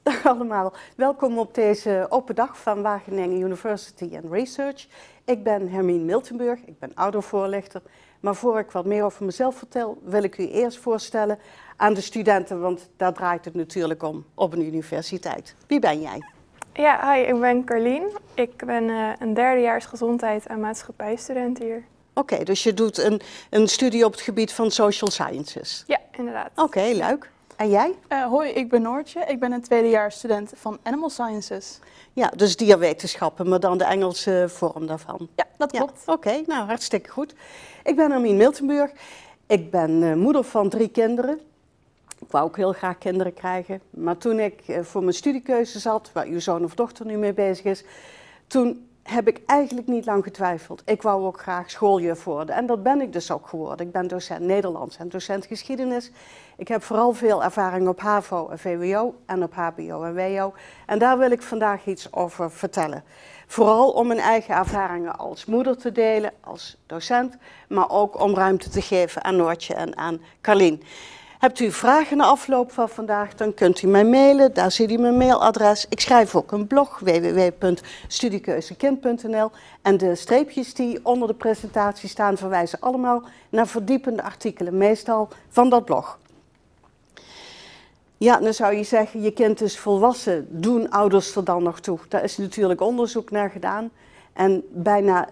Dag allemaal, welkom op deze open dag van Wageningen University and Research. Ik ben Hermine Miltenburg, ik ben oudervoorlichter. Maar voor ik wat meer over mezelf vertel, wil ik u eerst voorstellen aan de studenten, want daar draait het natuurlijk om op een universiteit. Wie ben jij? Ja, hi, ik ben Carlien. Ik ben een derdejaars gezondheid- en maatschappijstudent hier. Oké, dus je doet een studie op het gebied van social sciences. Ja, inderdaad. Oké, leuk. En jij? Hoi, ik ben Noortje. Ik ben een tweedejaars student van Animal Sciences. Ja, dus dierwetenschappen, maar dan de Engelse vorm daarvan. Ja, dat klopt. Ja, oké, nou hartstikke goed. Ik ben Hermine Miltenburg. Ik ben moeder van 3 kinderen. Ik wou ook heel graag kinderen krijgen. Maar toen ik voor mijn studiekeuze zat, waar uw zoon of dochter nu mee bezig is, toen heb ik eigenlijk niet lang getwijfeld. Ik wou ook graag schooljuf worden. En dat ben ik dus ook geworden. Ik ben docent Nederlands en docent geschiedenis. Ik heb vooral veel ervaring op HAVO en VWO en op HBO en WO. En daar wil ik vandaag iets over vertellen. Vooral om mijn eigen ervaringen als moeder te delen, als docent, maar ook om ruimte te geven aan Noortje en aan Carlien. Hebt u vragen na afloop van vandaag, dan kunt u mij mailen. Daar ziet u mijn mailadres. Ik schrijf ook een blog, www.studiekeuzekind.nl. En de streepjes die onder de presentatie staan, verwijzen allemaal naar verdiepende artikelen, meestal van dat blog. Ja, dan zou je zeggen, je kind is volwassen. Doen ouders er dan nog toe? Daar is natuurlijk onderzoek naar gedaan. En bijna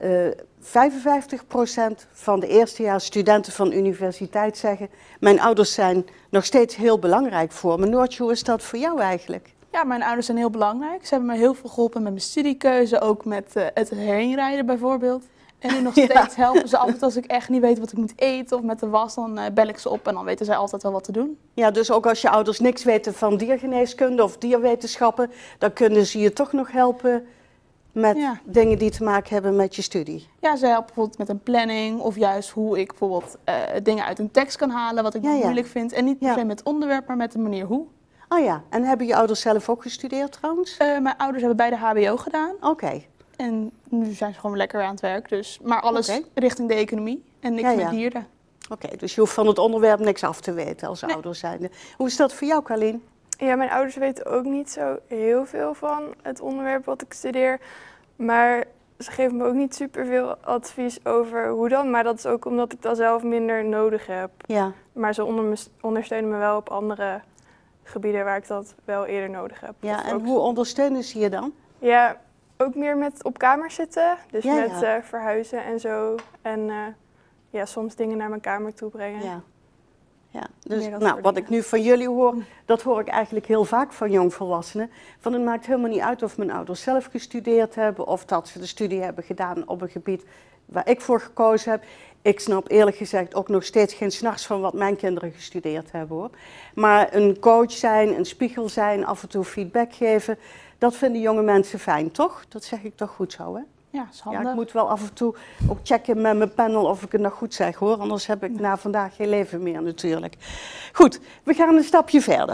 55% van de eerstejaars studenten van de universiteit zeggen, mijn ouders zijn nog steeds heel belangrijk voor me. Noortje, hoe is dat voor jou eigenlijk? Ja, mijn ouders zijn heel belangrijk. Ze hebben me heel veel geholpen met mijn studiekeuze, ook met het heenrijden bijvoorbeeld. En nu nog steeds helpen ze altijd als ik echt niet weet wat ik moet eten of met de was, dan bel ik ze op en dan weten zij altijd wel wat te doen. Ja, dus ook als je ouders niks weten van diergeneeskunde of dierwetenschappen, dan kunnen ze je toch nog helpen met dingen die te maken hebben met je studie. Ja, ze helpen bijvoorbeeld met een planning of juist hoe ik bijvoorbeeld dingen uit een tekst kan halen wat ik moeilijk vind. En niet per se met het onderwerp, maar met de manier hoe. Oh ja, en hebben je ouders zelf ook gestudeerd trouwens? Mijn ouders hebben beide HBO gedaan. Oké. En nu zijn ze gewoon lekker aan het werk, dus. Maar alles richting de economie en niks met dieren. Oké, dus je hoeft van het onderwerp niks af te weten als ouders zijnde. Hoe is dat voor jou, Carlien? Ja, mijn ouders weten ook niet zo heel veel van het onderwerp wat ik studeer. Maar ze geven me ook niet superveel advies over hoe dan. Maar dat is ook omdat ik dat zelf minder nodig heb. Ja. Maar ze ondersteunen me wel op andere gebieden waar ik dat wel eerder nodig heb. Ja, en hoe ondersteunen ze je dan? Ja, ook meer met op kamer zitten. Dus met verhuizen en zo. En soms dingen naar mijn kamer toe brengen. Ja. Ja, dus wat ik nu van jullie hoor, dat hoor ik eigenlijk heel vaak van jongvolwassenen. Van het maakt helemaal niet uit of mijn ouders zelf gestudeerd hebben of dat ze de studie hebben gedaan op een gebied waar ik voor gekozen heb. Ik snap eerlijk gezegd ook nog steeds geen s'nachts van wat mijn kinderen gestudeerd hebben hoor. Maar een coach zijn, een spiegel zijn, af en toe feedback geven, dat vinden jonge mensen fijn, toch? Dat zeg ik toch goed zo, hè? Ja, is handig. Ja, ik moet wel af en toe ook checken met mijn panel of ik het nog goed zeg hoor, anders heb ik na vandaag geen leven meer natuurlijk. Goed, we gaan een stapje verder.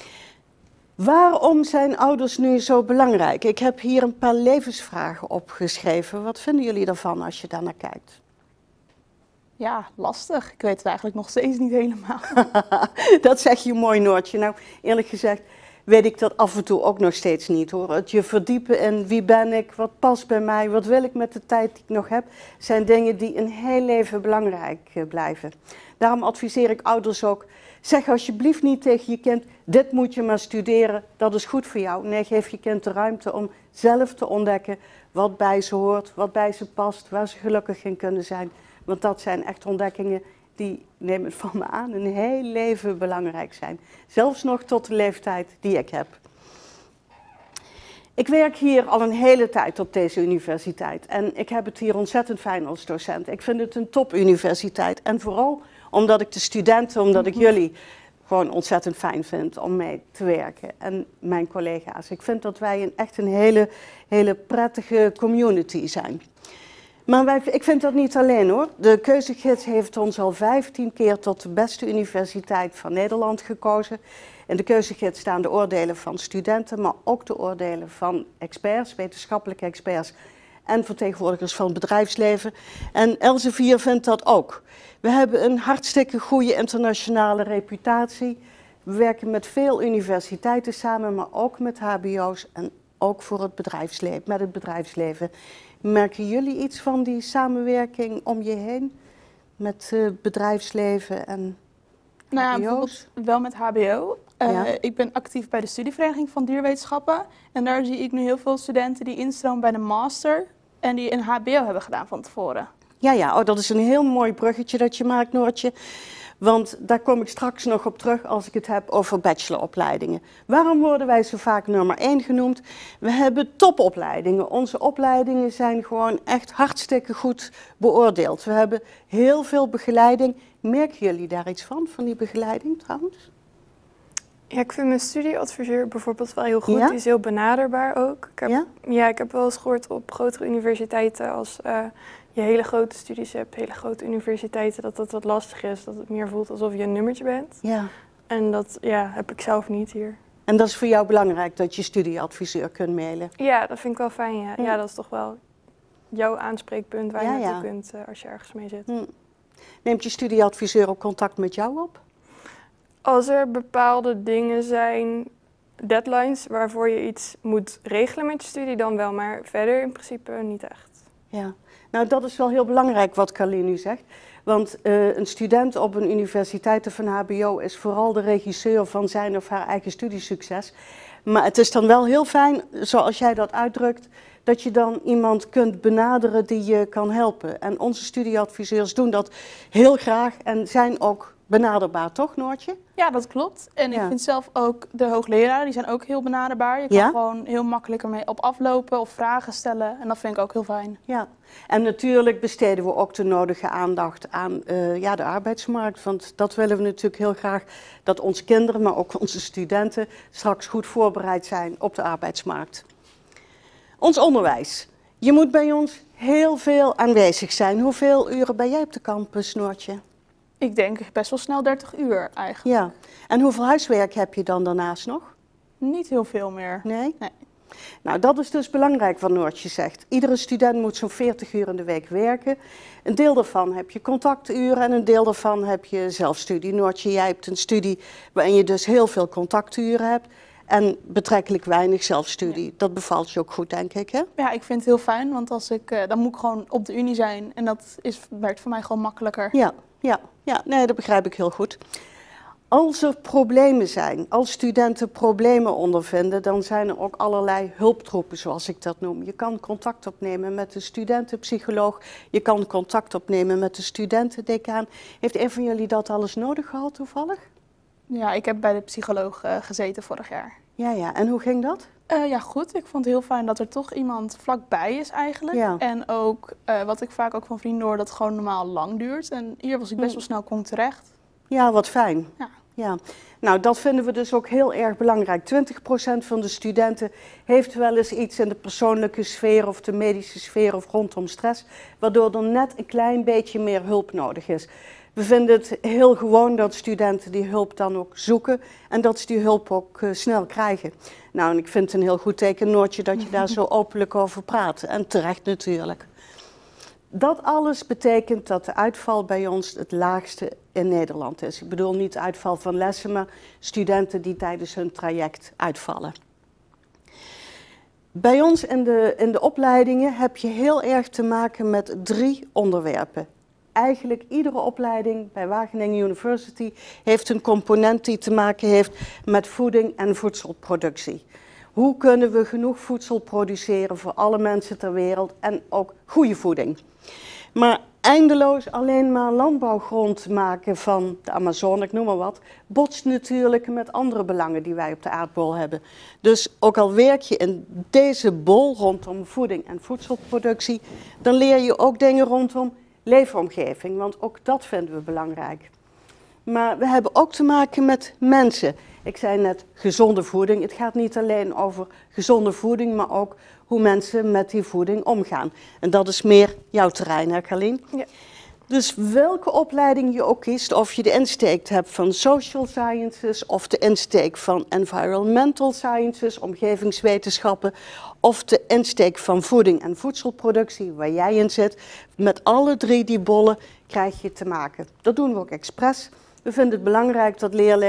Waarom zijn ouders nu zo belangrijk? Ik heb hier een paar levensvragen opgeschreven. Wat vinden jullie daarvan als je daar naar kijkt? Ja, lastig. Ik weet het eigenlijk nog steeds niet helemaal. Dat zeg je mooi, Noortje. Nou, eerlijk gezegd weet ik dat af en toe ook nog steeds niet hoor. Het je verdiepen in wie ben ik, wat past bij mij, wat wil ik met de tijd die ik nog heb, zijn dingen die een heel leven belangrijk blijven. Daarom adviseer ik ouders ook, zeg alsjeblieft niet tegen je kind, dit moet je maar studeren, dat is goed voor jou. Nee, geef je kind de ruimte om zelf te ontdekken wat bij ze hoort, wat bij ze past, waar ze gelukkig in kunnen zijn. Want dat zijn echt ontdekkingen die, neem het van me aan, een heel leven belangrijk zijn. Zelfs nog tot de leeftijd die ik heb. Ik werk hier al een hele tijd op deze universiteit en ik heb het hier ontzettend fijn als docent. Ik vind het een topuniversiteit en vooral omdat ik de studenten, omdat ik jullie gewoon ontzettend fijn vind om mee te werken en mijn collega's. Ik vind dat wij echt een hele prettige community zijn. Maar ik vind dat niet alleen hoor. De keuzegids heeft ons al 15 keer tot de beste universiteit van Nederland gekozen. In de keuzegids staan de oordelen van studenten, maar ook de oordelen van experts, wetenschappelijke experts en vertegenwoordigers van het bedrijfsleven. En Elsevier vindt dat ook. We hebben een hartstikke goede internationale reputatie. We werken met veel universiteiten samen, maar ook met hbo's en ook voor het bedrijfsleven, met het bedrijfsleven. Merken jullie iets van die samenwerking om je heen met bedrijfsleven en Nou ja, hbo's? bijvoorbeeld wel met HBO. Ja. Ik ben actief bij de studievereniging van dierwetenschappen. En daar zie ik nu heel veel studenten die instromen bij de master en die een HBO hebben gedaan van tevoren. Ja, dat is een heel mooi bruggetje dat je maakt, Noortje. Want daar kom ik straks nog op terug als ik het heb over bacheloropleidingen. Waarom worden wij zo vaak nummer 1 genoemd? We hebben topopleidingen. Onze opleidingen zijn gewoon echt hartstikke goed beoordeeld. We hebben heel veel begeleiding. Merken jullie daar iets van die begeleiding trouwens? Ja, ik vind mijn studieadviseur bijvoorbeeld wel heel goed. Ja? Die is heel benaderbaar ook. Ja? Ik heb wel eens gehoord op grotere universiteiten als je hele grote studies hebt, hele grote universiteiten, dat dat wat lastig is. Dat het meer voelt alsof je een nummertje bent. Ja. En dat heb ik zelf niet hier. En dat is voor jou belangrijk dat je studieadviseur kunt mailen? Ja, dat vind ik wel fijn. Ja, Ja. dat is toch wel jouw aanspreekpunt waar je naartoe kunt als je ergens mee zit. Neemt je studieadviseur ook contact met jou op? Als er bepaalde dingen zijn, deadlines, waarvoor je iets moet regelen met je studie, dan wel. Maar verder in principe niet echt. Ja, nou dat is wel heel belangrijk wat Carlien nu zegt. Want een student op een universiteit of een hbo is vooral de regisseur van zijn of haar eigen studiesucces. Maar het is dan wel heel fijn, zoals jij dat uitdrukt, dat je dan iemand kunt benaderen die je kan helpen. En onze studieadviseurs doen dat heel graag en zijn ook benaderbaar, toch Noortje? Ja, dat klopt. En ik vind zelf ook de hoogleraren, die zijn ook heel benaderbaar. Je kan gewoon heel makkelijk ermee op aflopen of vragen stellen. En dat vind ik ook heel fijn. Ja, en natuurlijk besteden we ook de nodige aandacht aan de arbeidsmarkt. Want dat willen we natuurlijk heel graag, dat onze kinderen, maar ook onze studenten straks goed voorbereid zijn op de arbeidsmarkt. Ons onderwijs. Je moet bij ons heel veel aanwezig zijn. Hoeveel uren ben jij op de campus, Noortje? Ik denk best wel snel 30 uur eigenlijk. Ja, en hoeveel huiswerk heb je dan daarnaast nog? Niet heel veel meer. Nee? Nee. Nou, dat is dus belangrijk wat Noortje zegt. Iedere student moet zo'n 40 uur in de week werken. Een deel daarvan heb je contacturen en een deel daarvan heb je zelfstudie. Noortje, jij hebt een studie waarin je dus heel veel contacturen hebt en betrekkelijk weinig zelfstudie. Ja. Dat bevalt je ook goed, denk ik, hè? Ja, ik vind het heel fijn, want als dan moet ik gewoon op de unie zijn en dat werkt voor mij gewoon makkelijker. Ja, nee, dat begrijp ik heel goed. Als er problemen zijn, als studenten problemen ondervinden, dan zijn er ook allerlei hulptroepen, zoals ik dat noem. Je kan contact opnemen met de studentenpsycholoog, je kan contact opnemen met de studentendecaan. Heeft een van jullie dat alles nodig gehad toevallig? Ja, ik heb bij de psycholoog gezeten vorig jaar. Ja, en hoe ging dat? Ja, goed. Ik vond het heel fijn dat er toch iemand vlakbij is eigenlijk. Ja. En ook, wat ik vaak ook van vrienden hoor, dat het gewoon normaal lang duurt. En hier was ik best wel snel kon terecht. Ja, wat fijn. Ja. Nou, dat vinden we dus ook heel erg belangrijk. 20% van de studenten heeft wel eens iets in de persoonlijke sfeer of de medische sfeer of rondom stress, waardoor er net een klein beetje meer hulp nodig is. We vinden het heel gewoon dat studenten die hulp dan ook zoeken en dat ze die hulp ook snel krijgen. Nou, en ik vind het een heel goed teken, Noortje, dat je daar zo openlijk over praat. En terecht natuurlijk. Dat alles betekent dat de uitval bij ons het laagste in Nederland is. Ik bedoel niet uitval van lessen, maar studenten die tijdens hun traject uitvallen. Bij ons in de opleidingen heb je heel erg te maken met 3 onderwerpen. Eigenlijk iedere opleiding bij Wageningen University heeft een component die te maken heeft met voeding en voedselproductie. Hoe kunnen we genoeg voedsel produceren voor alle mensen ter wereld en ook goede voeding? Maar eindeloos alleen maar landbouwgrond maken van de Amazone, ik noem maar wat, botst natuurlijk met andere belangen die wij op de aardbol hebben. Dus ook al werk je in deze bol rondom voeding en voedselproductie, dan leer je ook dingen rondom leefomgeving, want ook dat vinden we belangrijk. Maar we hebben ook te maken met mensen. Ik zei net gezonde voeding. Het gaat niet alleen over gezonde voeding, maar ook hoe mensen met die voeding omgaan. En dat is meer jouw terrein, hè Carlien? Ja. Dus welke opleiding je ook kiest, of je de insteek hebt van social sciences, of de insteek van environmental sciences, omgevingswetenschappen, of de insteek van voeding en voedselproductie, waar jij in zit, met alle 3 die bollen krijg je te maken. Dat doen we ook expres. We vinden het belangrijk dat leerlingen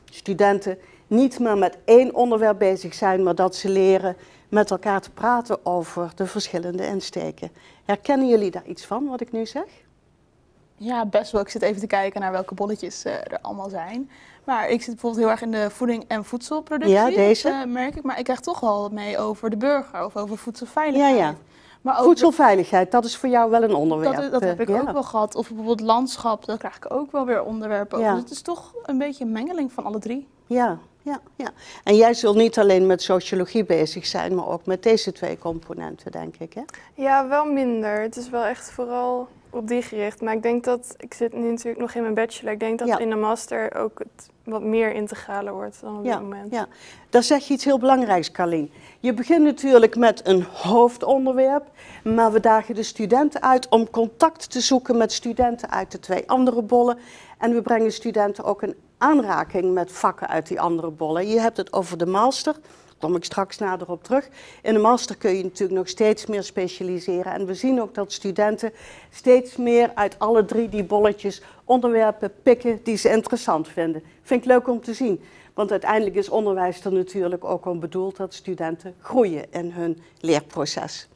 studenten niet maar met één onderwerp bezig zijn, maar dat ze leren met elkaar te praten over de verschillende insteken. Herkennen jullie daar iets van, wat ik nu zeg? Ja, best wel. Ik zit even te kijken naar welke bolletjes er allemaal zijn. Maar ik zit bijvoorbeeld heel erg in de voeding- en voedselproductie. Ja, deze. Dat merk ik. Maar ik krijg toch wel mee over de burger of over voedselveiligheid. Ja, ja. Maar ook Voedselveiligheid, dat is voor jou wel een onderwerp. dat heb ik ja. ook wel gehad. Of bijvoorbeeld landschap, daar krijg ik ook wel weer onderwerpen over. Ja. Dus het is toch een beetje een mengeling van alle drie. Ja, ja, ja. En jij zult niet alleen met sociologie bezig zijn, maar ook met deze twee componenten, denk ik, hè? Ja, wel minder. Het is wel echt vooral op die gericht. Maar ik denk dat, ik zit nu natuurlijk nog in mijn bachelor, ik denk dat Ja. in de master ook het wat meer integraler wordt dan op dit moment. Ja, daar zeg je iets heel belangrijks, Carlien. Je begint natuurlijk met een hoofdonderwerp, maar we dagen de studenten uit om contact te zoeken met studenten uit de twee andere bollen. En we brengen studenten ook in aanraking met vakken uit die andere bollen. Je hebt het over de master, daar kom ik straks nader op terug. In de master kun je natuurlijk nog steeds meer specialiseren. En we zien ook dat studenten steeds meer uit alle drie die bolletjes onderwerpen pikken die ze interessant vinden. Vind ik leuk om te zien. Want uiteindelijk is onderwijs er natuurlijk ook om bedoeld dat studenten groeien in hun leerproces.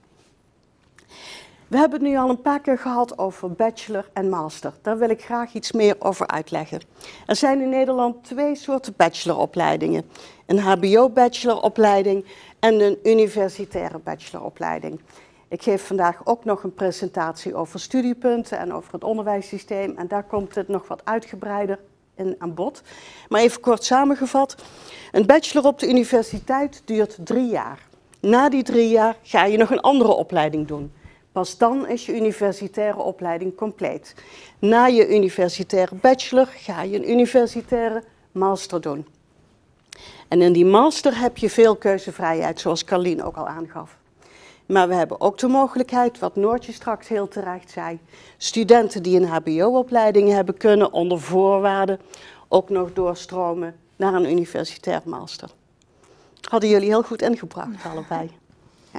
We hebben het nu al een paar keer gehad over bachelor en master. Daar wil ik graag iets meer over uitleggen. Er zijn in Nederland twee soorten bacheloropleidingen. Een hbo-bacheloropleiding en een universitaire bacheloropleiding. Ik geef vandaag ook nog een presentatie over studiepunten en over het onderwijssysteem. En daar komt het nog wat uitgebreider in aan bod. Maar even kort samengevat. Een bachelor op de universiteit duurt 3 jaar. Na die 3 jaar ga je nog een andere opleiding doen. Pas dan is je universitaire opleiding compleet. Na je universitaire bachelor ga je een universitaire master doen. En in die master heb je veel keuzevrijheid, zoals Carlien ook al aangaf. Maar we hebben ook de mogelijkheid, wat Noortje straks heel terecht zei, studenten die een hbo-opleiding hebben kunnen onder voorwaarden ook nog doorstromen naar een universitair master. Hadden jullie heel goed ingebracht, allebei. Ja.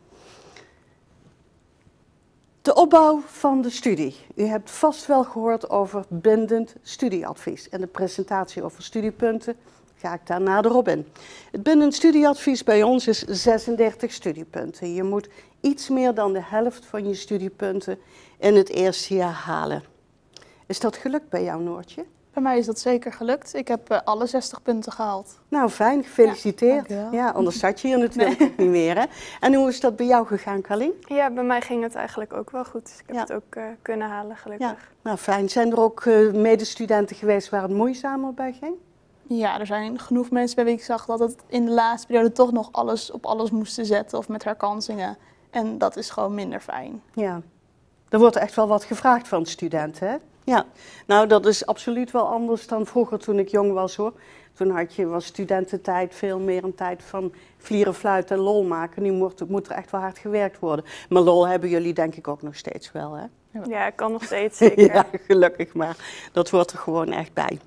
De opbouw van de studie. U hebt vast wel gehoord over bindend studieadvies. En de presentatie over studiepunten ga ik daar nader op in. Het bindend studieadvies bij ons is 36 studiepunten. Je moet iets meer dan de helft van je studiepunten in het eerste jaar halen. Is dat gelukt bij jou, Noortje? Bij mij is dat zeker gelukt. Ik heb alle 60 punten gehaald. Nou, fijn. Gefeliciteerd. Ja, ja, anders zat je hier natuurlijk ook niet meer. Hè? En hoe is dat bij jou gegaan, Carlien? Ja, bij mij ging het eigenlijk ook wel goed. Dus ik heb Ja. het ook kunnen halen, gelukkig. Ja, nou fijn. Zijn er ook medestudenten geweest waar het moeizamer bij ging? Ja, er zijn genoeg mensen bij wie ik zag dat het in de laatste periode toch nog alles op alles moesten zetten of met herkansingen. En dat is gewoon minder fijn. Ja, er wordt echt wel wat gevraagd van studenten, hè? Ja, nou dat is absoluut wel anders dan vroeger toen ik jong was, hoor. Toen was studententijd veel meer een tijd van vlieren, fluiten en lol maken. Nu moet er echt wel hard gewerkt worden. Maar lol hebben jullie denk ik ook nog steeds wel, hè? Ja, ik kan nog steeds zeker. Ja, gelukkig maar. Dat hoort er gewoon echt bij.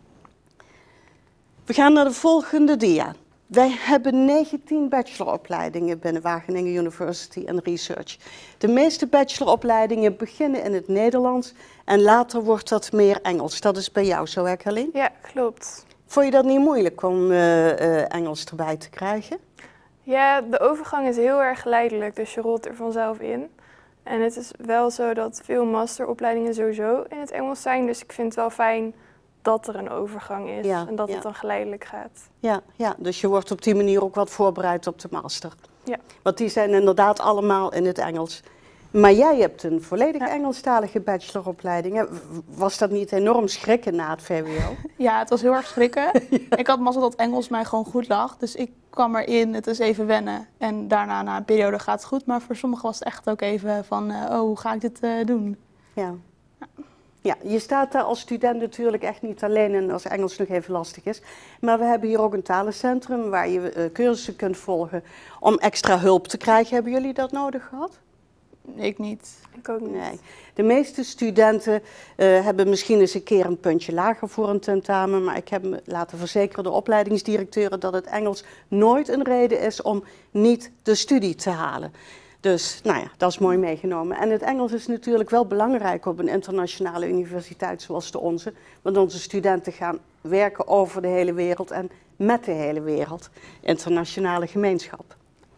We gaan naar de volgende dia. Wij hebben 19 bacheloropleidingen binnen Wageningen University and Research. De meeste bacheloropleidingen beginnen in het Nederlands en later wordt dat meer Engels. Dat is bij jou zo, hè, Carlien? Ja, klopt. Vond je dat niet moeilijk om Engels erbij te krijgen? Ja, de overgang is heel erg geleidelijk, dus je rolt er vanzelf in. En het is wel zo dat veel masteropleidingen sowieso in het Engels zijn, dus ik vind het wel fijn dat er een overgang is en dat het dan geleidelijk gaat. Ja, dus je wordt op die manier ook wat voorbereid op de master. Ja. Want die zijn inderdaad allemaal in het Engels. Maar jij hebt een volledig Engelstalige bacheloropleiding. Hè? Was dat niet enorm schrikken na het VWO? Ja, het was heel erg schrikken. Ik had mazzel dat Engels mij gewoon goed lag. Dus ik kwam erin, het is even wennen. En daarna, na een periode, gaat het goed. Maar voor sommigen was het echt ook even van, hoe ga ik dit doen? Ja. Ja, je staat daar als student natuurlijk echt niet alleen in als Engels nog even lastig is. Maar we hebben hier ook een talencentrum waar je cursussen kunt volgen om extra hulp te krijgen. Hebben jullie dat nodig gehad? Ik niet. Ik ook niet. Nee. De meeste studenten hebben misschien eens een keer een puntje lager voor een tentamen. Maar ik heb me laten verzekeren, de opleidingsdirecteuren, dat het Engels nooit een reden is om niet de studie te halen. Dus nou ja, dat is mooi meegenomen. En het Engels is natuurlijk wel belangrijk op een internationale universiteit zoals de onze. Want onze studenten gaan werken over de hele wereld en met de hele wereld. Internationale gemeenschap.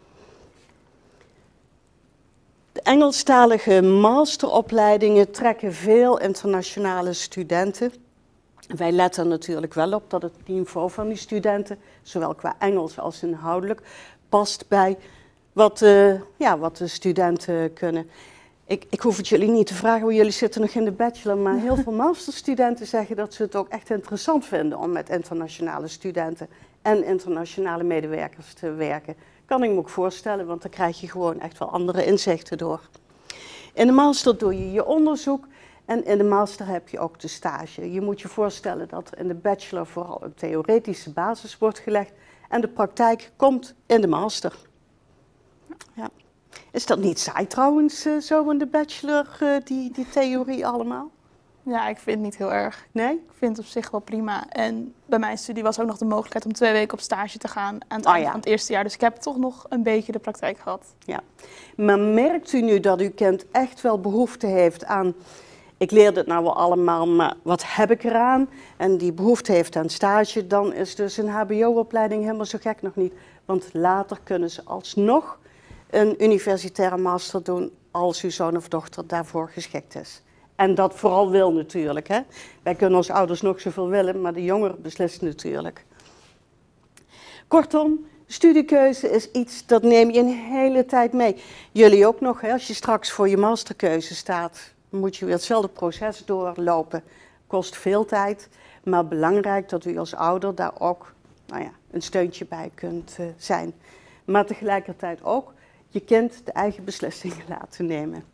De Engelstalige masteropleidingen trekken veel internationale studenten. Wij letten natuurlijk wel op dat het niveau van die studenten, zowel qua Engels als inhoudelijk, past bij wat de studenten kunnen. Ik hoef het jullie niet te vragen, want jullie zitten nog in de bachelor, maar heel veel masterstudenten zeggen dat ze het ook echt interessant vinden om met internationale studenten en internationale medewerkers te werken. Kan ik me ook voorstellen, want dan krijg je gewoon echt wel andere inzichten door. In de master doe je je onderzoek en in de master heb je ook de stage. Je moet je voorstellen dat er in de bachelor vooral een theoretische basis wordt gelegd en de praktijk komt in de master. Ja. Is dat niet saai trouwens, zo in de bachelor, die theorie allemaal? Ja, ik vind het niet heel erg. Nee? Ik vind het op zich wel prima. En bij mijn studie was ook nog de mogelijkheid om 2 weken op stage te gaan aan het einde van het eerste jaar. Dus ik heb toch nog een beetje de praktijk gehad. Ja. Maar merkt u nu dat uw kind echt wel behoefte heeft aan, ik leer dit nou wel allemaal, maar wat heb ik eraan? En die behoefte heeft aan stage, dan is dus een hbo-opleiding helemaal zo gek nog niet. Want later kunnen ze alsnog een universitaire master doen als uw zoon of dochter daarvoor geschikt is. En dat vooral wil natuurlijk. Hè? Wij kunnen als ouders nog zoveel willen, maar de jongeren beslissen natuurlijk. Kortom, studiekeuze is iets dat neem je een hele tijd mee. Jullie ook nog, hè? Als je straks voor je masterkeuze staat, moet je weer hetzelfde proces doorlopen. Kost veel tijd, maar belangrijk dat u als ouder daar ook een steuntje bij kunt zijn. Maar tegelijkertijd ook je kind de eigen beslissingen laten nemen.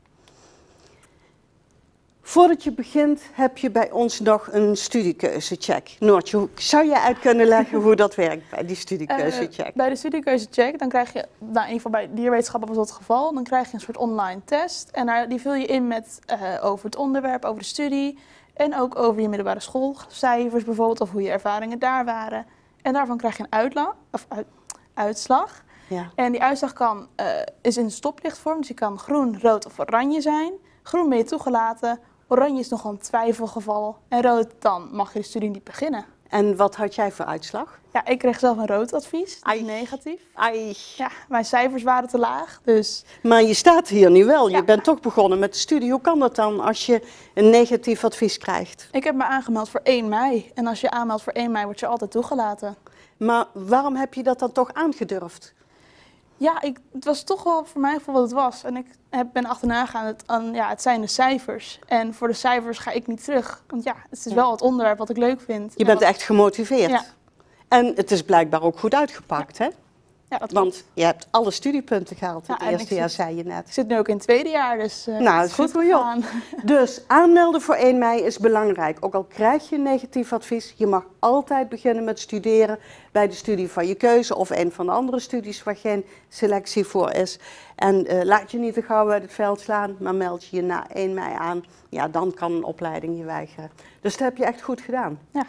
Voordat je begint heb je bij ons nog een studiekeuzecheck. Noortje, zou jij uit kunnen leggen hoe dat werkt bij die studiekeuzecheck? Bij de studiekeuzecheck, dan krijg je, in ieder geval bij dierwetenschappen was dat het geval, dan krijg je een soort online test. En die vul je in met over het onderwerp, over de studie en ook over je middelbare schoolcijfers bijvoorbeeld, of hoe je ervaringen daar waren. En daarvan krijg je een uitslag. Ja. En die uitslag is in stoplichtvorm, dus die kan groen, rood of oranje zijn. Groen ben je toegelaten, oranje is nog een twijfelgeval en rood, dan mag je de studie niet beginnen. En wat had jij voor uitslag? Ja, ik kreeg zelf een rood advies, Ai. negatief. Ai. Ja, mijn cijfers waren te laag, dus... Maar je staat hier nu wel, je Ja. bent toch begonnen met de studie. Hoe kan dat dan als je een negatief advies krijgt? Ik heb me aangemeld voor 1 mei en als je aanmeldt voor 1 mei word je altijd toegelaten. Maar waarom heb je dat dan toch aangedurfd? Ja, het was toch wel voor mij voor wat het was. En ik ben achterna gegaan, het zijn de cijfers. En voor de cijfers ga ik niet terug. Want ja, het is wel het onderwerp wat ik leuk vind. Je bent echt gemotiveerd. Ja. En het is blijkbaar ook goed uitgepakt, hè? Ja, dat Want je hebt alle studiepunten gehaald Ja, het en eerste ik jaar, zit- zei je net. Ik zit nu ook in het 2e jaar, dus Nou, het het is is goed goed voor jou. gegaan. Dus aanmelden voor 1 mei is belangrijk. Ook al krijg je een negatief advies, je mag altijd beginnen met studeren bij de studie van je keuze of een van de andere studies waar geen selectie voor is. En laat je niet te gauw uit het veld slaan, maar meld je na 1 mei aan. Ja, dan kan een opleiding je weigeren. Dus dat heb je echt goed gedaan. Ja.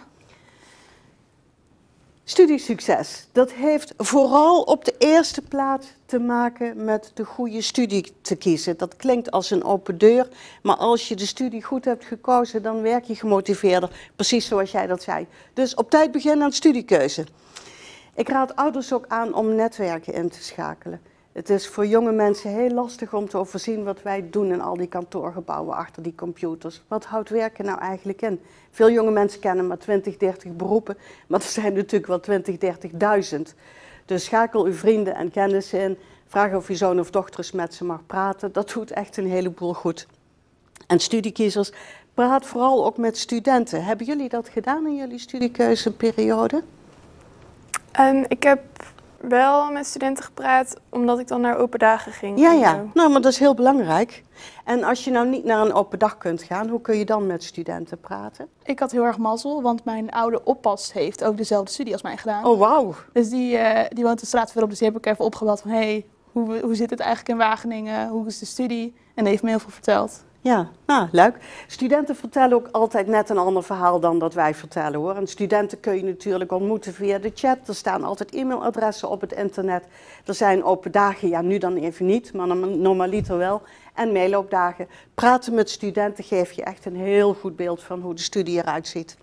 Studiesucces, dat heeft vooral op de eerste plaats te maken met de goede studie te kiezen. Dat klinkt als een open deur, maar als je de studie goed hebt gekozen, dan werk je gemotiveerder, precies zoals jij dat zei. Dus op tijd beginnen aan studiekeuze. Ik raad ouders ook aan om netwerken in te schakelen. Het is voor jonge mensen heel lastig om te overzien wat wij doen in al die kantoorgebouwen achter die computers. Wat houdt werken nou eigenlijk in? Veel jonge mensen kennen maar 20, 30 beroepen, maar er zijn natuurlijk wel 20, 30.000. Dus schakel uw vrienden en kennissen in, vraag of je zoon of dochter eens met ze mag praten. Dat doet echt een heleboel goed. En studiekiezers, praat vooral ook met studenten. Hebben jullie dat gedaan in jullie studiekeuzeperiode? Ik heb wel met studenten gepraat, omdat ik dan naar open dagen ging. Ja, en ja. zo. Nou, maar dat is heel belangrijk. En als je nou niet naar een open dag kunt gaan, hoe kun je dan met studenten praten? Ik had heel erg mazzel, want mijn oude oppas heeft ook dezelfde studie als mij gedaan. Oh, wauw. Dus die woont de straat verderop, dus die heb ik even opgebeld van... Hey, hoe zit het eigenlijk in Wageningen? Hoe is de studie? En die heeft me heel veel verteld. Ja, nou, leuk. Studenten vertellen ook altijd net een ander verhaal dan dat wij vertellen, hoor. En studenten kun je natuurlijk ontmoeten via de chat. Er staan altijd e-mailadressen op het internet. Er zijn open dagen, ja, nu dan even niet, maar normaliter wel. En meeloopdagen. Praten met studenten geeft je echt een heel goed beeld van hoe de studie eruit ziet.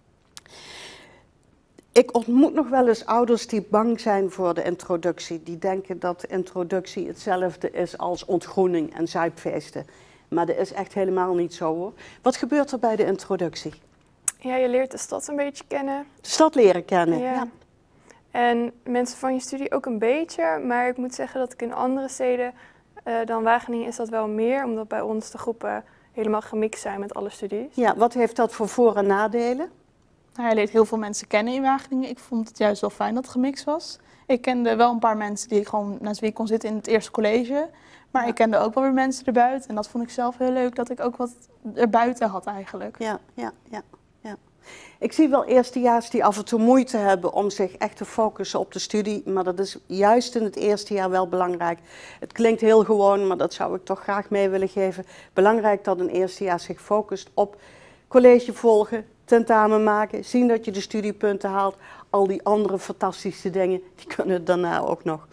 Ik ontmoet nog wel eens ouders die bang zijn voor de introductie. Die denken dat de introductie hetzelfde is als ontgroening en zuipfeesten. Maar dat is echt helemaal niet zo, hoor. Wat gebeurt er bij de introductie? Ja, je leert de stad een beetje kennen. De stad leren kennen. Ja. Ja. En mensen van je studie ook een beetje. Maar ik moet zeggen dat ik in andere steden dan Wageningen is dat wel meer. Omdat bij ons de groepen helemaal gemixt zijn met alle studies. Ja, wat heeft dat voor voor- en nadelen? Nou, je leert heel veel mensen kennen in Wageningen. Ik vond het juist wel fijn dat het gemixt was. Ik kende wel een paar mensen die ik gewoon naast wie ik kon zitten in het eerste college. Maar ik kende ook wel weer mensen erbuiten. En dat vond ik zelf heel leuk, dat ik ook wat erbuiten had eigenlijk. Ja. Ik zie wel eerstejaars die af en toe moeite hebben om zich echt te focussen op de studie. Maar dat is juist in het eerste jaar wel belangrijk. Het klinkt heel gewoon, maar dat zou ik toch graag mee willen geven. Belangrijk dat een eerstejaars zich focust op college volgen, tentamen maken, zien dat je de studiepunten haalt. Al die andere fantastische dingen, die kunnen daarna ook nog.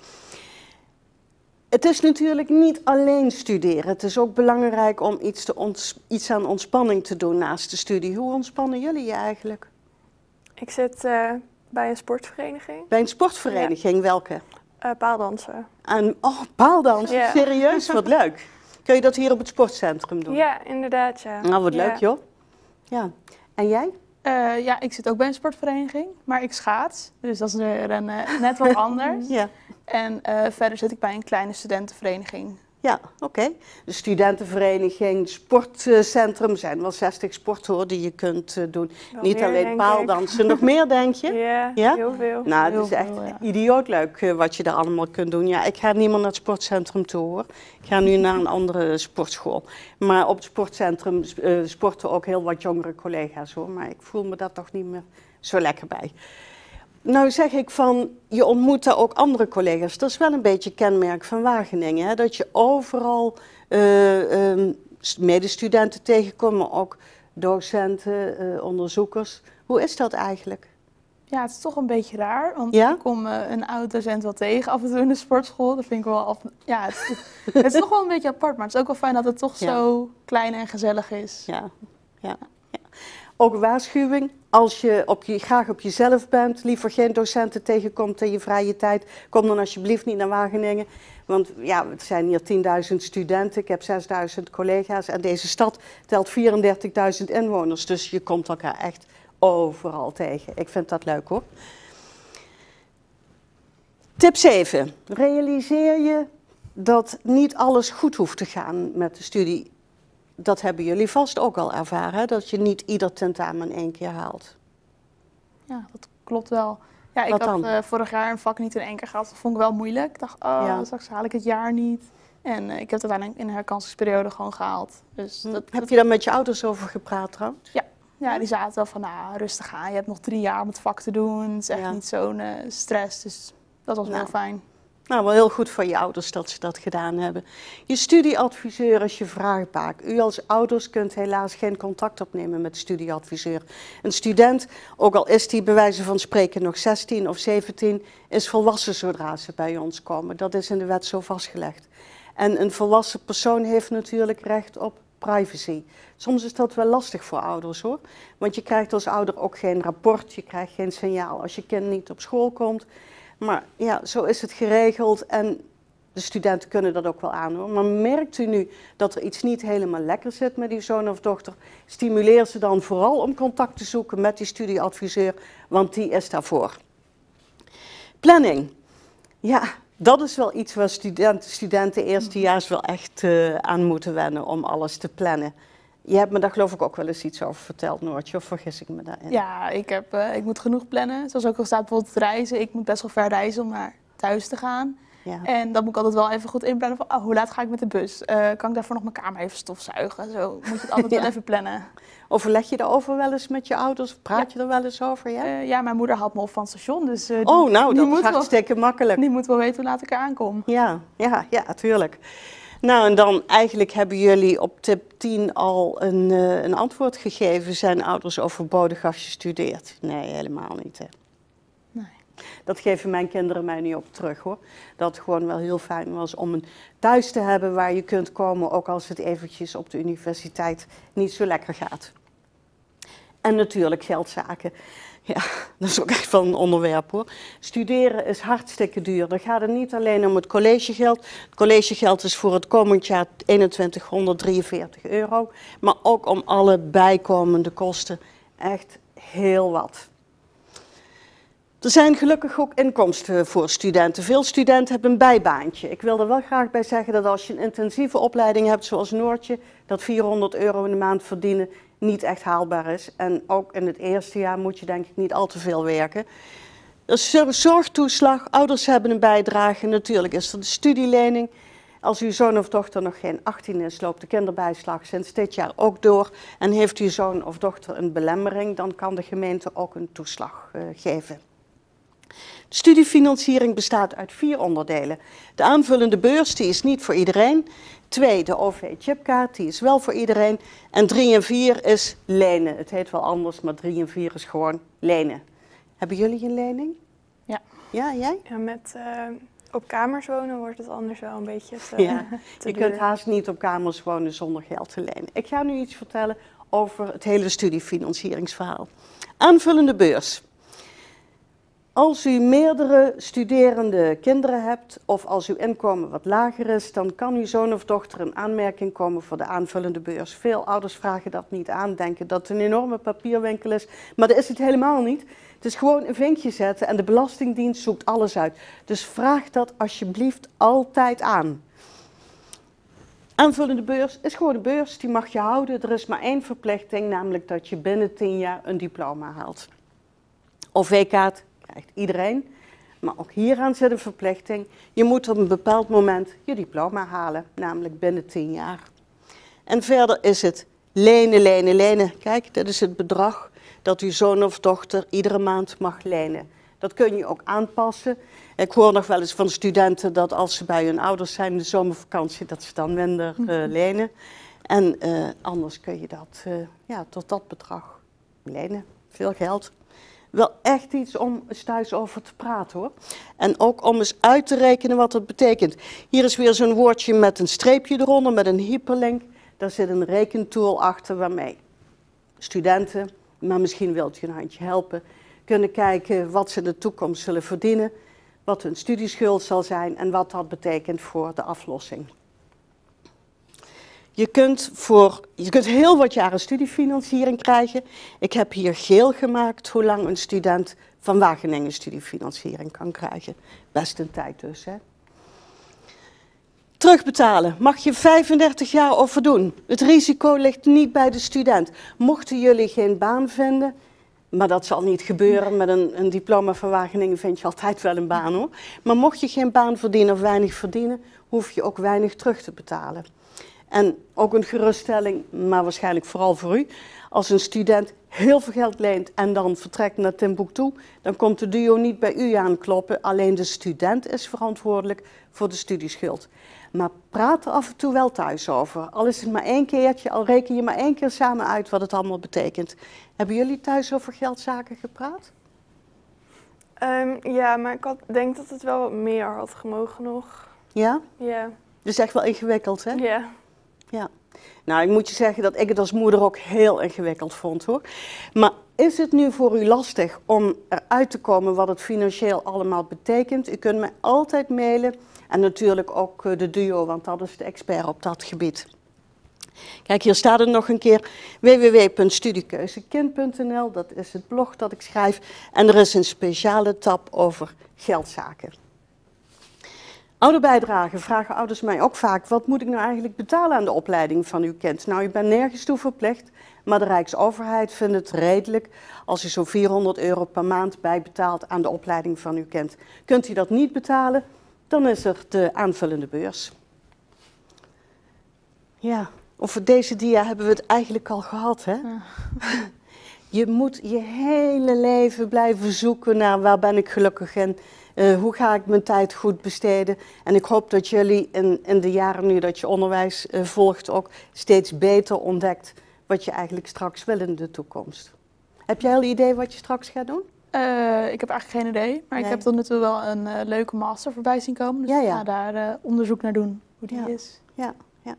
Het is natuurlijk niet alleen studeren. Het is ook belangrijk om iets aan ontspanning te doen naast de studie. Hoe ontspannen jullie je eigenlijk? Ik zit bij een sportvereniging. Bij een sportvereniging, welke? Paaldansen. En, paaldans, Ja. serieus, wat leuk. Kun je dat hier op het sportcentrum doen? Ja, inderdaad, ja. Nou, wat Ja. leuk, joh. Ja. En jij? Ja, ik zit ook bij een sportvereniging, maar ik schaats. Dus dat is weer net wat anders. Ja. En verder zit ik bij een kleine studentenvereniging. Ja, oké. De studentenvereniging, sportcentrum, zijn wel 60 sporten, hoor, die je kunt doen. Wel Niet meer, alleen denk paaldansen, nog meer, denk je? Ja, Ja? heel veel. Nou, het Heel is echt veel, ja. idioot leuk wat je daar allemaal kunt doen. Ja, ik ga niet meer naar het sportcentrum toe, hoor. Ik ga nu naar een andere sportschool. Maar op het sportcentrum sporten ook heel wat jongere collega's, hoor. Maar ik voel me daar toch niet meer zo lekker bij. Nou zeg ik van, je ontmoet daar ook andere collega's. Dat is wel een beetje kenmerk van Wageningen, hè? Dat je overal medestudenten tegenkomt, maar ook docenten, onderzoekers. Hoe is dat eigenlijk? Ja, het is toch een beetje raar, want Ja? ik kom een oud-docent wel tegen af en toe in de sportschool. Dat vind ik wel ja, het is toch wel een beetje apart, maar het is ook wel fijn dat het toch Ja. zo klein en gezellig is. Ja. Ook een waarschuwing, als je graag op jezelf bent, liever geen docenten tegenkomt in je vrije tijd, kom dan alsjeblieft niet naar Wageningen. Want ja, het zijn hier 10.000 studenten, ik heb 6.000 collega's en deze stad telt 34.000 inwoners. Dus je komt elkaar echt overal tegen. Ik vind dat leuk, hoor. Tip 7. Realiseer je dat niet alles goed hoeft te gaan met de studie. Dat hebben jullie vast ook al ervaren, hè? Dat je niet ieder tentamen in één keer haalt. Ja, dat klopt wel. Ja, ik Wat had dan? vorig jaar een vak niet in één keer gehad. Dat vond ik wel moeilijk. Ik dacht, Ja. straks haal ik het jaar niet. En ik heb het uiteindelijk in de herkansingsperiode gewoon gehaald. Dus Heb je daar met je ouders over gepraat trouwens? ja, die zaten wel van, nou, rustig aan. Je hebt nog 3 jaar om het vak te doen. Het is echt Ja. niet zo'n stress. Dus dat was Nou. wel fijn. Nou, wel heel goed voor je ouders dat ze dat gedaan hebben. Je studieadviseur is je vraagbaak. U als ouders kunt helaas geen contact opnemen met de studieadviseur. Een student, ook al is die bij wijze van spreken nog 16 of 17, is volwassen zodra ze bij ons komen. Dat is in de wet zo vastgelegd. En een volwassen persoon heeft natuurlijk recht op privacy. Soms is dat wel lastig voor ouders, hoor. Want je krijgt als ouder ook geen rapport, je krijgt geen signaal als je kind niet op school komt. Maar ja, zo is het geregeld en de studenten kunnen dat ook wel aan, hoor. Maar merkt u nu dat er iets niet helemaal lekker zit met uw zoon of dochter, stimuleer ze dan vooral om contact te zoeken met die studieadviseur, want die is daarvoor. Planning. Ja, dat is wel iets waar studenten eerstejaars wel echt aan moeten wennen om alles te plannen. Je hebt me daar geloof ik ook wel eens iets over verteld, Noortje, of vergis ik me daarin? Ja, ik moet genoeg plannen. Zoals ook al staat bijvoorbeeld reizen. Ik moet best wel ver reizen om naar thuis te gaan. Ja. En dan moet ik altijd wel even goed inplannen van, hoe laat ga ik met de bus? Kan ik daarvoor nog mijn kamer even stofzuigen? Zo moet je het altijd Ja. wel even plannen. Overleg je daarover wel eens met je ouders? Praat je er wel eens over? Ja? Ja, mijn moeder haalt me op van het station, dus Oh, nou, die dat moet is wel- hartstikke makkelijk. die moet wel weten hoe laat ik eraan kom. Ja, tuurlijk. Nou, en dan eigenlijk hebben jullie op tip 10 al een antwoord gegeven. Zijn ouders overbodig als je studeert? Nee, helemaal niet. Hè. Nee. Dat geven mijn kinderen mij nu ook terug, hoor. Dat het gewoon wel heel fijn was om een thuis te hebben waar je kunt komen, ook als het eventjes op de universiteit niet zo lekker gaat. En natuurlijk geldzaken. Ja, dat is ook echt wel een onderwerp, hoor. Studeren is hartstikke duur. Dan gaat het niet alleen om het collegegeld. Het collegegeld is voor het komend jaar 2143 euro. Maar ook om alle bijkomende kosten. Echt heel wat. Er zijn gelukkig ook inkomsten voor studenten. Veel studenten hebben een bijbaantje. Ik wil er wel graag bij zeggen dat als je een intensieve opleiding hebt, zoals Noortje, dat 400 euro in de maand verdienen niet echt haalbaar is. En ook in het eerste jaar moet je denk ik niet al te veel werken. Er is zorgtoeslag, ouders hebben een bijdrage. Natuurlijk is er de studielening. Als uw zoon of dochter nog geen 18 is, loopt de kinderbijslag sinds dit jaar ook door. En heeft uw zoon of dochter een belemmering, dan kan de gemeente ook een toeslag geven. De studiefinanciering bestaat uit 4 onderdelen. De aanvullende beurs, die is niet voor iedereen. 2, de OV-chipkaart, die is wel voor iedereen. En 3 en 4 is lenen. Het heet wel anders, maar 3 en 4 is gewoon lenen. Hebben jullie een lening? Ja. Ja, jij? Ja, met op kamers wonen wordt het anders wel een beetje te, Ja, te je duur. kunt haast niet op kamers wonen zonder geld te lenen. Ik ga nu iets vertellen over het hele studiefinancieringsverhaal. Aanvullende beurs. Als u meerdere studerende kinderen hebt of als uw inkomen wat lager is, dan kan uw zoon of dochter in aanmerking komen voor de aanvullende beurs. Veel ouders vragen dat niet aan, denken dat het een enorme papierwinkel is, maar dat is het helemaal niet. Het is gewoon een vinkje zetten en de Belastingdienst zoekt alles uit. Dus vraag dat alsjeblieft altijd aan. Aanvullende beurs is gewoon een beurs, die mag je houden. Er is maar 1 verplichting, namelijk dat je binnen 10 jaar een diploma haalt. OV-kaart krijgt iedereen, maar ook hieraan zit een verplichting. Je moet op een bepaald moment je diploma halen, namelijk binnen 10 jaar. En verder is het lenen, lenen, lenen. Kijk, dit is het bedrag dat uw zoon of dochter iedere maand mag lenen. Dat kun je ook aanpassen. Ik hoor nog wel eens van studenten dat als ze bij hun ouders zijn in de zomervakantie, dat ze dan minder lenen. En anders kun je dat tot dat bedrag lenen. Veel geld. Wel echt iets om eens thuis over te praten, hoor. En ook om eens uit te rekenen wat het betekent. Hier is weer zo'n woordje met een streepje eronder, met een hyperlink. Daar zit een rekentool achter waarmee studenten, maar misschien wilt u een handje helpen, kunnen kijken wat ze in de toekomst zullen verdienen, wat hun studieschuld zal zijn en wat dat betekent voor de aflossing. Je kunt heel wat jaren studiefinanciering krijgen. Ik heb hier geel gemaakt hoe lang een student van Wageningen studiefinanciering kan krijgen. Best een tijd dus, hè. Terugbetalen mag je 35 jaar over doen. Het risico ligt niet bij de student. Mochten jullie geen baan vinden, maar dat zal niet gebeuren, met een diploma van Wageningen vind je altijd wel een baan, hoor. Maar mocht je geen baan verdienen of weinig verdienen, hoef je ook weinig terug te betalen. En ook een geruststelling, maar waarschijnlijk vooral voor u. Als een student heel veel geld leent en dan vertrekt naar Timbuktu, dan komt de duo niet bij u aankloppen. Alleen de student is verantwoordelijk voor de studieschuld. Maar praat er af en toe wel thuis over. Al is het maar 1 keertje, al reken je maar 1 keer samen uit wat het allemaal betekent. Hebben jullie thuis over geldzaken gepraat? Ja, maar ik denk dat het wel wat meer had gemogen nog. Ja? Ja. Dat is echt wel ingewikkeld, hè? Ja. Ja. Nou, ik moet je zeggen dat ik het als moeder ook heel ingewikkeld vond, hoor. Maar is het nu voor u lastig om eruit te komen wat het financieel allemaal betekent? U kunt mij altijd mailen en natuurlijk ook de duo, want dat is de expert op dat gebied. Kijk, hier staat het nog een keer, www.studiekeuzekind.nl, dat is het blog dat ik schrijf. En er is een speciale tab over geldzaken. Ouderbijdrage vragen ouders mij ook vaak, wat moet ik nou eigenlijk betalen aan de opleiding van uw kind? Nou, u bent nergens toe verplicht, maar de Rijksoverheid vindt het redelijk als u zo'n 400 euro per maand bijbetaalt aan de opleiding van uw kind. Kunt u dat niet betalen, dan is er de aanvullende beurs. Ja, over deze dia hebben we het eigenlijk al gehad, hè? Ja. Je moet je hele leven blijven zoeken naar waar ben ik gelukkig in. Hoe ga ik mijn tijd goed besteden? En ik hoop dat jullie in de jaren nu dat je onderwijs volgt ook steeds beter ontdekt wat je eigenlijk straks wil in de toekomst. Heb jij al een idee wat je straks gaat doen? Ik heb eigenlijk geen idee, maar Nee. ik heb tot nu toe wel een leuke master voorbij zien komen. Dus Ja, ik ja. ga daar onderzoek naar doen, hoe die Ja. is. Ja.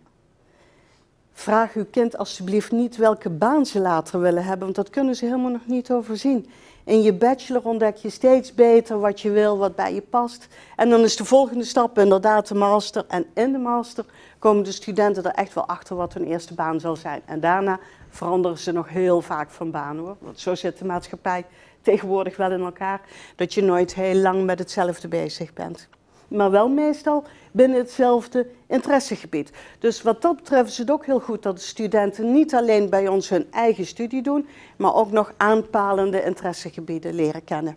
Vraag uw kind alsjeblieft niet welke baan ze later willen hebben, want dat kunnen ze helemaal nog niet overzien. In je bachelor ontdek je steeds beter wat je wil, wat bij je past. En dan is de volgende stap inderdaad de master. En in de master komen de studenten er echt wel achter wat hun eerste baan zal zijn. En daarna veranderen ze nog heel vaak van baan hoor. Want zo zit de maatschappij tegenwoordig wel in elkaar, dat je nooit heel lang met hetzelfde bezig bent. Maar wel meestal binnen hetzelfde interessegebied. Dus wat dat betreft is het ook heel goed dat de studenten niet alleen bij ons hun eigen studie doen, maar ook nog aanpalende interessegebieden leren kennen.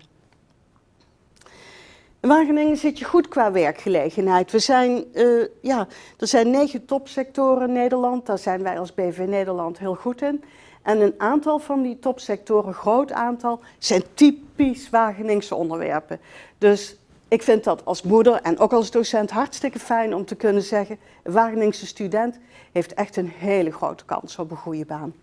In Wageningen zit je goed qua werkgelegenheid. Er zijn 9 topsectoren in Nederland, daar zijn wij als BV Nederland heel goed in. En een aantal van die topsectoren, een groot aantal, zijn typisch Wageningse onderwerpen. Dus ik vind dat als moeder en ook als docent hartstikke fijn om te kunnen zeggen, een Wageningse student heeft echt een hele grote kans op een goede baan.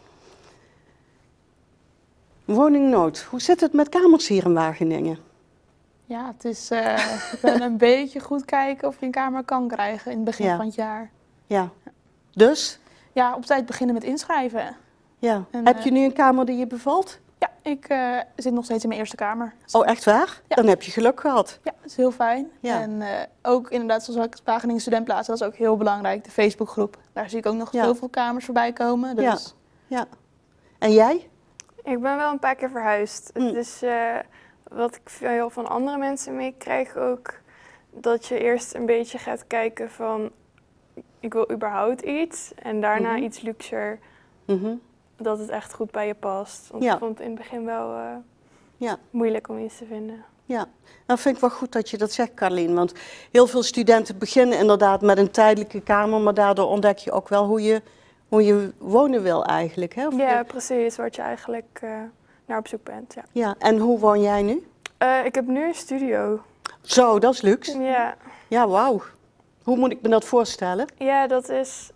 Woningnood. Hoe zit het met kamers hier in Wageningen? Ja, het is wel een beetje goed kijken of je een kamer kan krijgen in het begin Ja. van het jaar. Ja. Dus? Ja, op tijd beginnen met inschrijven. Ja. En, Heb je nu een kamer die je bevalt? Ja, ik zit nog steeds in mijn eerste kamer. Oh, echt waar? Ja. Dan heb je geluk gehad. Ja, dat is heel fijn. Ja. En ook inderdaad, zoals ik Wageningen Studentplaats, dat is ook heel belangrijk, de Facebookgroep. Daar zie ik ook nog Ja. zoveel kamers voorbij komen. Dus Ja. En jij? Ik ben wel een paar keer verhuisd. Het is wat ik veel van andere mensen meekrijg ook, dat je eerst een beetje gaat kijken van, ik wil überhaupt iets. En daarna Mhm. iets luxer, Mhm. dat het echt goed bij je past. Want Ja. ik vond het in het begin wel Ja. moeilijk om iets te vinden. Ja, nou vind ik wel goed dat je dat zegt, Carlien. Want heel veel studenten beginnen inderdaad met een tijdelijke kamer, maar daardoor ontdek je ook wel hoe je wonen wil eigenlijk. Hè? Of Ja, je- precies, wat je eigenlijk naar op zoek bent. Ja. Ja, en hoe woon jij nu? Ik heb nu een studio. Zo, dat is luxe. Ja, Ja, wauw. Hoe moet ik me dat voorstellen? ja dat is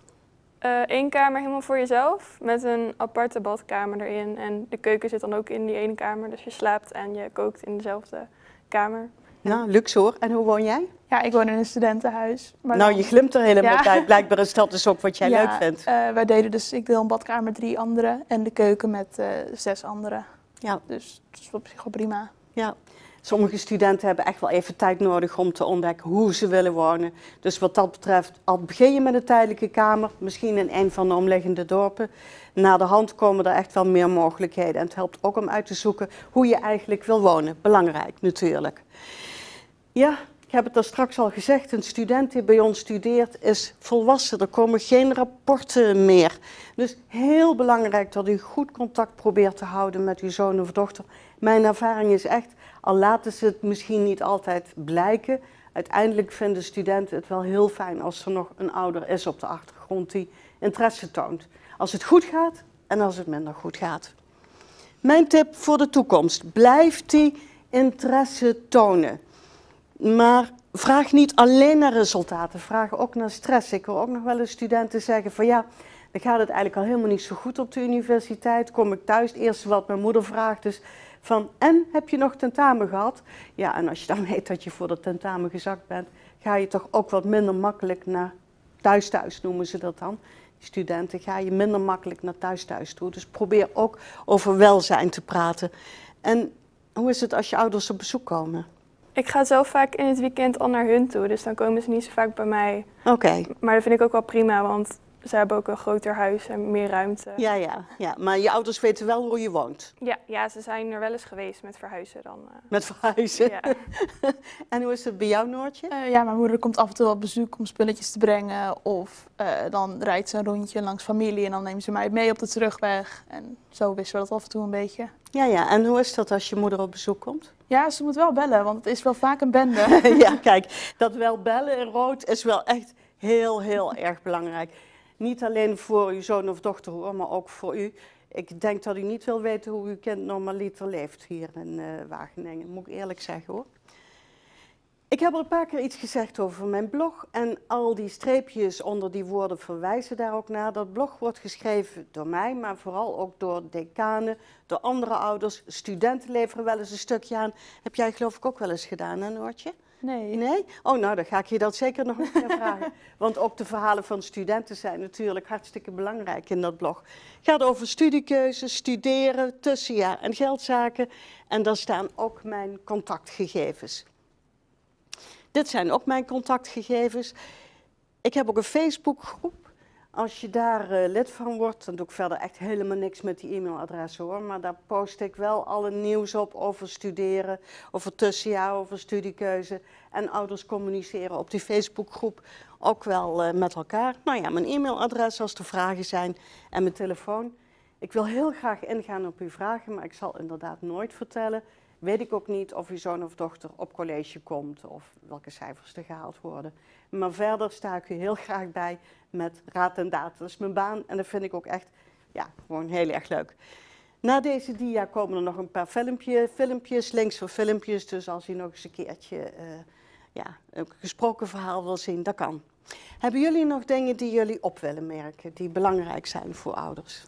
1 kamer helemaal voor jezelf met een aparte badkamer erin. En de keuken zit dan ook in die ene kamer, dus je slaapt en je kookt in dezelfde kamer. Nou, luxe hoor. En hoe woon jij? ja, ik woon in een studentenhuis. Maar Nou, dan- je glimt er helemaal Ja. bij. Blijkbaar is dat dus ook wat jij Ja, leuk vindt. wij deden dus, ik deel een badkamer met 3 anderen en de keuken met 6 anderen. Ja. Dus dat is op zich wel prima. Ja, sommige studenten hebben echt wel even tijd nodig om te ontdekken hoe ze willen wonen. Dus wat dat betreft, al begin je met een tijdelijke kamer, misschien in een van de omliggende dorpen, na de hand komen er echt wel meer mogelijkheden. En het helpt ook om uit te zoeken hoe je eigenlijk wil wonen. Belangrijk natuurlijk. Ja, ik heb het daar straks al gezegd, een student die bij ons studeert is volwassen. Er komen geen rapporten meer. Dus heel belangrijk dat u goed contact probeert te houden met uw zoon of dochter. Mijn ervaring is echt, al laten ze het misschien niet altijd blijken, uiteindelijk vinden studenten het wel heel fijn als er nog een ouder is op de achtergrond die interesse toont. Als het goed gaat en als het minder goed gaat. Mijn tip voor de toekomst, blijf die interesse tonen. Maar vraag niet alleen naar resultaten, vraag ook naar stress. Ik hoor ook nog wel eens studenten zeggen van ja, dan gaat het eigenlijk al helemaal niet zo goed op de universiteit. Kom ik thuis, het eerste wat mijn moeder vraagt is van en, heb je nog tentamen gehad? Ja, en als je dan weet dat je voor dat tentamen gezakt bent, ga je toch ook wat minder makkelijk naar thuis noemen ze dat dan. Studenten ga je minder makkelijk naar thuis toe. Dus probeer ook over welzijn te praten. En hoe is het als je ouders op bezoek komen? Ik ga zelf vaak in het weekend al naar hun toe, dus dan komen ze niet zo vaak bij mij. Oké. Maar dat vind ik ook wel prima, want ze hebben ook een groter huis en meer ruimte. Ja, maar je ouders weten wel hoe je woont. Ja, ze zijn er wel eens geweest met verhuizen dan. Met verhuizen. Ja. En hoe is het bij jou, Noortje? Ja, mijn moeder komt af en toe op bezoek om spulletjes te brengen. Of dan rijdt ze een rondje langs familie en dan neemt ze mij mee op de terugweg. En zo wisten we dat af en toe een beetje. Ja, en hoe is dat als je moeder op bezoek komt? Ja, ze moet wel bellen, want het is wel vaak een bende. Ja, kijk, dat wel bellen in rood is wel echt heel erg belangrijk. Niet alleen voor uw zoon of dochter hoor, maar ook voor u. Ik denk dat u niet wil weten hoe uw kind normaliter leeft hier in Wageningen, moet ik eerlijk zeggen hoor. Ik heb al een paar keer iets gezegd over mijn blog en al die streepjes onder die woorden verwijzen daar ook naar. Dat blog wordt geschreven door mij, maar vooral ook door decanen, door andere ouders. Studenten leveren wel eens een stukje aan. Heb jij geloof ik ook wel eens gedaan, hè Noortje? Nee. Nee? Oh, nou, dan ga ik je dat zeker nog een keer vragen. Want ook de verhalen van studenten zijn natuurlijk hartstikke belangrijk in dat blog. Het gaat over studiekeuze, studeren, tussenjaar en geldzaken. En daar staan ook mijn contactgegevens. Dit zijn ook mijn contactgegevens. Ik heb ook een Facebookgroep. Als je daar lid van wordt, dan doe ik verder echt helemaal niks met die e-mailadressen hoor. Maar daar post ik wel alle nieuws op over studeren, over tussenjaar, over studiekeuze. En ouders communiceren op die Facebookgroep ook wel met elkaar. Nou ja, mijn e-mailadres als er vragen zijn en mijn telefoon. Ik wil heel graag ingaan op uw vragen, maar ik zal inderdaad nooit vertellen. Weet ik ook niet of uw zoon of dochter op college komt of welke cijfers er gehaald worden. Maar verder sta ik u heel graag bij met raad en daad. Dat is mijn baan en dat vind ik ook echt, ja, gewoon heel erg leuk. Na deze dia komen er nog een paar filmpjes, links voor filmpjes. Dus als u nog eens een keertje een gesproken verhaal wil zien, dat kan. Hebben jullie nog dingen die jullie op willen merken, die belangrijk zijn voor ouders?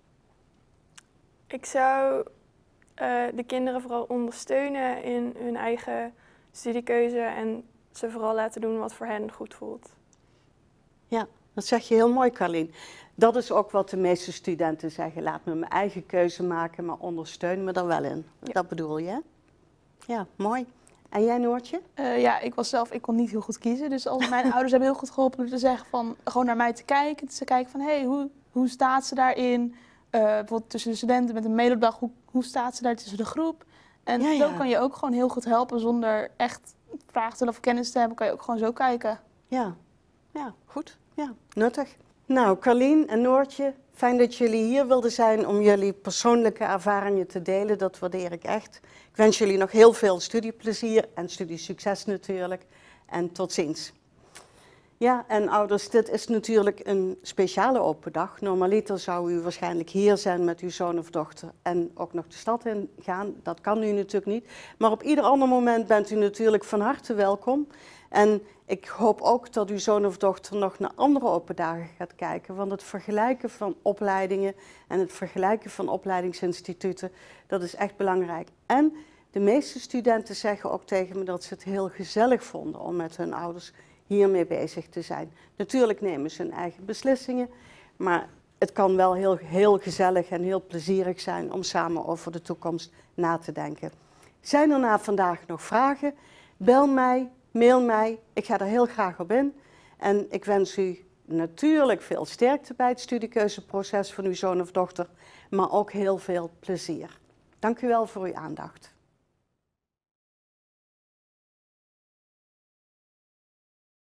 Ik zou de kinderen vooral ondersteunen in hun eigen studiekeuze en ze vooral laten doen wat voor hen goed voelt. Ja, dat zeg je heel mooi, Carlien. Dat is ook wat de meeste studenten zeggen. Laat me mijn eigen keuze maken, maar ondersteun me er wel in. Ja. Dat bedoel je, hè? Ja, mooi. En jij, Noortje? Ja, ik kon niet heel goed kiezen. Dus mijn ouders hebben heel goed geholpen door te zeggen van, gewoon naar mij te kijken. Te kijken van, hey, hoe staat ze daarin? Bijvoorbeeld tussen de studenten met een mailopdag, hoe staat ze daar tussen de groep? En zo kan je ook gewoon heel goed helpen zonder echt vragen te stellen of kennis te hebben. Kan je ook gewoon zo kijken. Ja, goed. Ja, nuttig. Nou, Carlien en Noortje, fijn dat jullie hier wilden zijn om jullie persoonlijke ervaringen te delen. Dat waardeer ik echt. Ik wens jullie nog heel veel studieplezier en studiesucces natuurlijk. En tot ziens. Ja, en ouders, dit is natuurlijk een speciale open dag. Normaliter zou u waarschijnlijk hier zijn met uw zoon of dochter en ook nog de stad in gaan. Dat kan u natuurlijk niet. Maar op ieder ander moment bent u natuurlijk van harte welkom. En ik hoop ook dat uw zoon of dochter nog naar andere open dagen gaat kijken. Want het vergelijken van opleidingen en het vergelijken van opleidingsinstituten, dat is echt belangrijk. En de meeste studenten zeggen ook tegen me dat ze het heel gezellig vonden om met hun ouders hiermee bezig te zijn. Natuurlijk nemen ze hun eigen beslissingen, maar het kan wel heel gezellig en heel plezierig zijn om samen over de toekomst na te denken. Zijn er na vandaag nog vragen? Bel mij, mail mij, ik ga er heel graag op in. En ik wens u natuurlijk veel sterkte bij het studiekeuzeproces van uw zoon of dochter, maar ook heel veel plezier. Dank u wel voor uw aandacht.